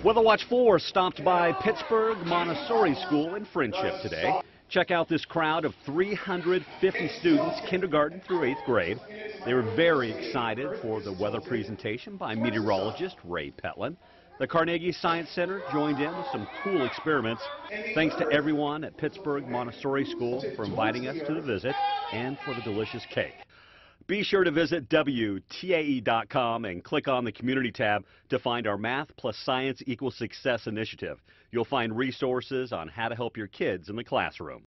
Weather Watch 4 stopped by Pittsburgh Montessori School in Friendship today. Check out this crowd of 350 students, kindergarten through 8th grade. They were very excited for the weather presentation by meteorologist Ray Petelin. The Carnegie Science Center joined in with some cool experiments. Thanks to everyone at Pittsburgh Montessori School for inviting us to the visit and for the delicious cake. Be sure to visit WTAE.com and click on the Community tab to find our Math plus Science equals Success initiative. You'll find resources on how to help your kids in the classroom.